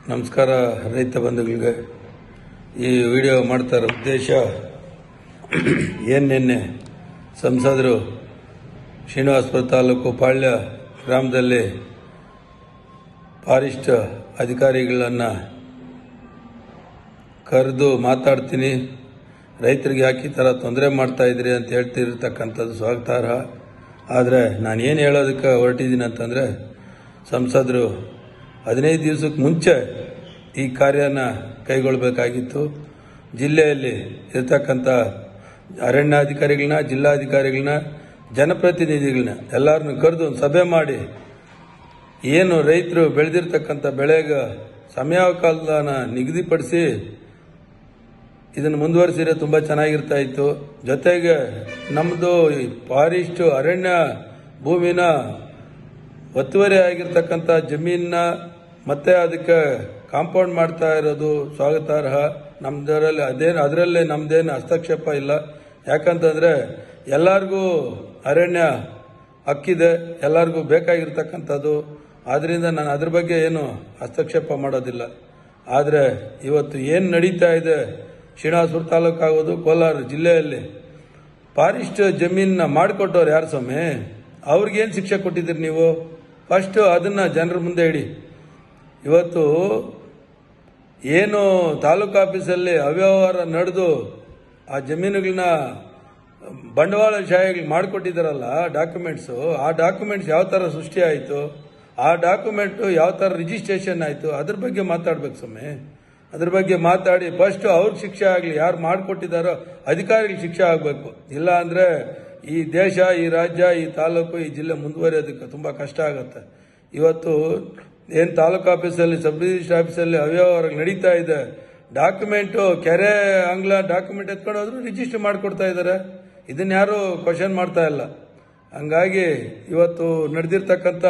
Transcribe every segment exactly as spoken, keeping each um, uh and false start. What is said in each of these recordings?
ನಮಸ್ಕಾರ ರೈತ ಬಂಧುಗಳಿಗೆ. ಈ ವಿಡಿಯೋ ಮಾಡ್ತಾ ಇರೋ ಉದ್ದೇಶ ಏನು, ನಿನ್ನೆ ಸಂಸದರು ಶ್ರೀನಿವಾಸಪುರ ತಾಲೂಕು ಪಾಳ್ಯ ಗ್ರಾಮದಲ್ಲಿ ಫಾರೆಸ್ಟ್ ಅಧಿಕಾರಿಗಳನ್ನು ಕರೆದು ಮಾತಾಡ್ತೀನಿ, ರೈತರಿಗೆ ಯಾಕೆ ಈ ಥರ ತೊಂದರೆ ಮಾಡ್ತಾ ಇದ್ರಿ ಅಂತ ಹೇಳ್ತಿರ್ತಕ್ಕಂಥದ್ದು ಸ್ವಾಗತಾರ್ಹ. ಆದರೆ ನಾನು ಏನು ಹೇಳೋದಕ್ಕೆ ಹೊರಟಿದ್ದೀನಿ ಅಂತಂದರೆ, ಸಂಸದರು ಹದಿನೈದು ದಿವಸಕ್ಕೆ ಮುಂಚೆ ಈ ಕಾರ್ಯನ ಕೈಗೊಳ್ಳಬೇಕಾಗಿತ್ತು. ಜಿಲ್ಲೆಯಲ್ಲಿ ಇರ್ತಕ್ಕಂಥ ಅರಣ್ಯಾಧಿಕಾರಿಗಳನ್ನ, ಜಿಲ್ಲಾಧಿಕಾರಿಗಳನ್ನ, ಜನಪ್ರತಿನಿಧಿಗಳನ್ನ ಎಲ್ಲರನ್ನು ಕರೆದು ಒಂದು ಸಭೆ ಮಾಡಿ, ಏನು ರೈತರು ಬೆಳೆದಿರ್ತಕ್ಕಂಥ ಬೆಳೆಗೆ ಸಮಯಾವಕಾಶನ ನಿಗದಿಪಡಿಸಿ ಇದನ್ನು ಮುಂದುವರಿಸಿದ್ರೆ ತುಂಬ ಚೆನ್ನಾಗಿರ್ತಾ ಇತ್ತು. ಜೊತೆಗೆ ನಮ್ಮದು ಫಾರೆಸ್ಟ್ ಅರಣ್ಯ ಭೂಮಿನ ಒತ್ತುವರಿ ಆಗಿರ್ತಕ್ಕಂಥ ಜಮೀನನ್ನ ಮತ್ತೆ ಅದಕ್ಕೆ ಕಾಂಪೌಂಡ್ ಮಾಡ್ತಾ ಇರೋದು ಸ್ವಾಗತಾರ್ಹ. ನಮ್ದರಲ್ಲಿ ಅದೇನು ಅದರಲ್ಲೇ ನಮ್ದೇನು ಹಸ್ತಕ್ಷೇಪ ಇಲ್ಲ. ಯಾಕಂತಂದರೆ ಎಲ್ಲರಿಗೂ ಅರಣ್ಯ ಹಕ್ಕಿದೆ, ಎಲ್ಲರಿಗೂ ಬೇಕಾಗಿರ್ತಕ್ಕಂಥದ್ದು. ಆದ್ದರಿಂದ ನಾನು ಅದ್ರ ಬಗ್ಗೆ ಏನು ಹಸ್ತಕ್ಷೇಪ ಮಾಡೋದಿಲ್ಲ. ಆದರೆ ಇವತ್ತು ಏನು ನಡೀತಾ ಇದೆ ಶ್ರೀನಿವಾಸಪುರ ತಾಲೂಕು ಆಗೋದು ಕೋಲಾರ ಜಿಲ್ಲೆಯಲ್ಲಿ, ಫಾರೆಸ್ಟ್ ಜಮೀನನ್ನ ಮಾಡಿಕೊಟ್ಟವ್ರು ಯಾರು ಸ್ವಾಮಿ? ಅವ್ರಿಗೇನು ಶಿಕ್ಷೆ ಕೊಟ್ಟಿದ್ದೀರಿ ನೀವು? ಫಸ್ಟು ಅದನ್ನು ಜನರ ಮುಂದೆ ಇಡಿ. ಇವತ್ತು ಏನು ತಾಲೂಕು ಆಫೀಸಲ್ಲಿ ಅವ್ಯವಹಾರ ನಡೆದು ಆ ಜಮೀನುಗಳನ್ನ ಬಂಡವಾಳಶಾಹಿಗಳು ಮಾಡಿಕೊಟ್ಟಿದ್ದಾರಲ್ಲ ಡಾಕ್ಯುಮೆಂಟ್ಸು, ಆ ಡಾಕ್ಯುಮೆಂಟ್ಸ್ ಯಾವ ಥರ ಸೃಷ್ಟಿ ಆಯಿತು, ಆ ಡಾಕ್ಯುಮೆಂಟು ಯಾವ ಥರ ರಿಜಿಸ್ಟ್ರೇಷನ್ ಆಯಿತು, ಅದ್ರ ಬಗ್ಗೆ ಮಾತಾಡ್ಬೇಕು ಸ್ವಾಮಿ. ಅದ್ರ ಬಗ್ಗೆ ಮಾತಾಡಿ ಫಸ್ಟು ಅವ್ರಿಗೆ ಶಿಕ್ಷೆ ಆಗಲಿ, ಯಾರು ಮಾಡಿಕೊಟ್ಟಿದ್ದಾರೋ ಅಧಿಕಾರಿಗಳಿಗೆ ಶಿಕ್ಷೆ ಆಗಬೇಕು. ಇಲ್ಲ ಅಂದರೆ ಈ ದೇಶ, ಈ ರಾಜ್ಯ, ಈ ತಾಲೂಕು, ಈ ಜಿಲ್ಲೆ ಮುಂದುವರಿಯೋದಕ್ಕೆ ತುಂಬ ಕಷ್ಟ ಆಗುತ್ತೆ. ಇವತ್ತು ಏನು ತಾಲೂಕು ಆಫೀಸಲ್ಲಿ, ಸಬ್ ರಿಜಿಸ್ಟರ್ ಆಫೀಸಲ್ಲಿ ಅವ್ಯವಹಾರ ನಡೀತಾ ಇದೆ. ಡಾಕ್ಯುಮೆಂಟು ಕೆರೆ ಆಂಗ್ಲ ಡಾಕ್ಯುಮೆಂಟ್ ಎತ್ಕೊಂಡು ಹೋದ್ರು ರಿಜಿಸ್ಟರ್ ಮಾಡಿಕೊಡ್ತಾ ಇದ್ದಾರೆ. ಇದನ್ನ ಯಾರು ಕ್ವಶನ್ ಮಾಡ್ತಾ ಇಲ್ಲ. ಹಂಗಾಗಿ ಇವತ್ತು ನಡೆದಿರ್ತಕ್ಕಂಥ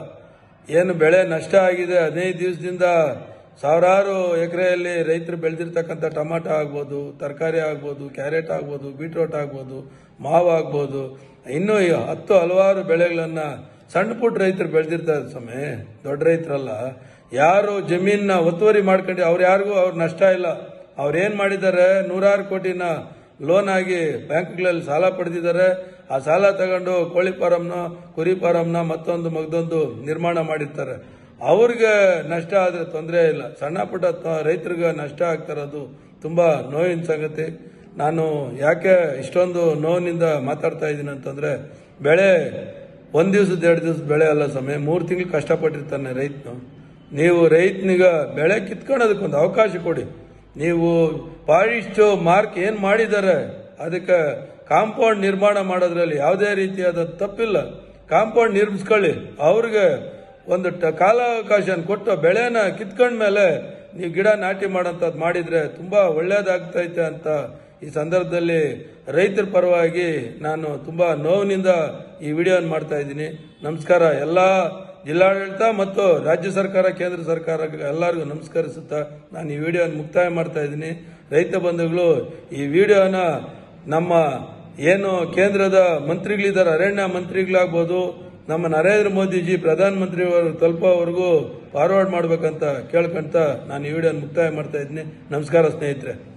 ಏನು ಬೆಳೆ ನಷ್ಟ ಆಗಿದೆ, ಹದಿನೈದು ದಿವಸದಿಂದ ಸಾವಿರಾರು ಎಕರೆಯಲ್ಲಿ ರೈತರು ಬೆಳೆದಿರ್ತಕ್ಕಂಥ ಟೊಮಾಟೊ ಆಗ್ಬೋದು, ತರಕಾರಿ ಆಗ್ಬೋದು, ಕ್ಯಾರೆಟ್ ಆಗ್ಬೋದು, ಬೀಟ್ರೋಟ್ ಆಗ್ಬೋದು, ಮಾವು ಆಗ್ಬೋದು, ಇನ್ನೂ ಹತ್ತು ಹಲವಾರು ಬೆಳೆಗಳನ್ನು ಸಣ್ಣ ಪುಟ್ಟ ರೈತರು ಬೆಳೆದಿರ್ತಾರೆ ಸ್ವಾಮಿ, ದೊಡ್ಡ ರೈತರಲ್ಲ. ಯಾರು ಜಮೀನನ್ನ ಒತ್ತುವರಿ ಮಾಡ್ಕೊಂಡು ಅವ್ರು ಯಾರಿಗೂ ಅವ್ರ ನಷ್ಟ ಇಲ್ಲ. ಅವ್ರೇನು ಮಾಡಿದ್ದಾರೆ, ನೂರಾರು ಕೋಟಿನ ಲೋನ್ ಆಗಿ ಬ್ಯಾಂಕ್ಗಳಲ್ಲಿ ಸಾಲ ಪಡೆದಿದ್ದಾರೆ. ಆ ಸಾಲ ತಗೊಂಡು ಕೋಳಿ ಫಾರಮ್ನ, ಕುರಿ ಫಾರಮ್ನ, ಮತ್ತೊಂದು ಮಗದೊಂದು ನಿರ್ಮಾಣ ಮಾಡಿರ್ತಾರೆ. ಅವ್ರಿಗೆ ನಷ್ಟ ಆದರೆ ತೊಂದರೆ ಇಲ್ಲ. ಸಣ್ಣ ಪುಟ್ಟ ರೈತರಿಗೆ ನಷ್ಟ ಆಗ್ತಾರದು ತುಂಬ ನೋವಿನ ಸಂಗತಿ. ನಾನು ಯಾಕೆ ಇಷ್ಟೊಂದು ನೋವಿನಿಂದ ಮಾತಾಡ್ತಾ ಇದ್ದೀನಿ ಅಂತಂದರೆ, ಬೆಳೆ ಒಂದು ದಿವಸದ ಎರಡು ದಿವಸದ ಬೆಳೆ ಅಲ್ಲ ಸಮಯ, ಮೂರು ತಿಂಗಳು ಕಷ್ಟಪಟ್ಟಿರ್ತಾನೆ ರೈತನು. ನೀವು ರೈತನಿಗೆ ಬೆಳೆ ಕಿತ್ಕೊಳ್ಳೋದಕ್ಕೊಂದು ಅವಕಾಶ ಕೊಡಿ. ನೀವು ಫಾರೆಸ್ಟ್ ಮಾರ್ಕ್ ಏನು ಮಾಡಿದ್ದಾರೆ ಅದಕ್ಕೆ ಕಾಂಪೌಂಡ್ ನಿರ್ಮಾಣ ಮಾಡೋದ್ರಲ್ಲಿ ಯಾವುದೇ ರೀತಿಯಾದ ತಪ್ಪಿಲ್ಲ. ಕಾಂಪೌಂಡ್ ನಿರ್ಮಿಸ್ಕೊಳ್ಳಿ. ಅವ್ರಿಗೆ ಒಂದು ಕಾಲಾವಕಾಶ ಕೊಟ್ಟು ಬೆಳೆನ ಕಿತ್ಕೊಂಡ್ಮೇಲೆ ನೀವು ಗಿಡ ನಾಟಿ ಮಾಡೋಂಥದ್ದು ಮಾಡಿದರೆ ತುಂಬ ಒಳ್ಳೇದಾಗ್ತೈತೆ ಅಂತ ಈ ಸಂದರ್ಭದಲ್ಲಿ ರೈತರ ಪರವಾಗಿ ನಾನು ತುಂಬ ನೋವಿನಿಂದ ಈ ವಿಡಿಯೋನ ಮಾಡ್ತಾ ಇದ್ದೀನಿ. ನಮಸ್ಕಾರ. ಎಲ್ಲ ಜಿಲ್ಲಾಡಳಿತ ಮತ್ತು ರಾಜ್ಯ ಸರ್ಕಾರ, ಕೇಂದ್ರ ಸರ್ಕಾರ ಎಲ್ಲರಿಗೂ ನಮಸ್ಕರಿಸುತ್ತಾ ನಾನು ಈ ವಿಡಿಯೋನ ಮುಕ್ತಾಯ ಮಾಡ್ತಾ ಇದ್ದೀನಿ. ರೈತ ಬಂಧುಗಳು, ಈ ವಿಡಿಯೋನ ನಮ್ಮ ಏನು ಕೇಂದ್ರದ ಮಂತ್ರಿಗಳಿದ್ದಾರೆ, ಅರಣ್ಯ ಮಂತ್ರಿಗಳಾಗ್ಬೋದು, ನಮ್ಮ ನರೇಂದ್ರ ಮೋದಿಜಿ ಪ್ರಧಾನಮಂತ್ರಿಯವರು ತಲುಪೋವರೆಗೂ ಫಾರ್ವರ್ಡ್ ಮಾಡಬೇಕಂತ ಕೇಳ್ಕೊಂತ ನಾನು ಈ ವಿಡಿಯೋನ ಮುಕ್ತಾಯ ಮಾಡ್ತಾ ಇದ್ದೀನಿ. ನಮಸ್ಕಾರ ಸ್ನೇಹಿತರೆ.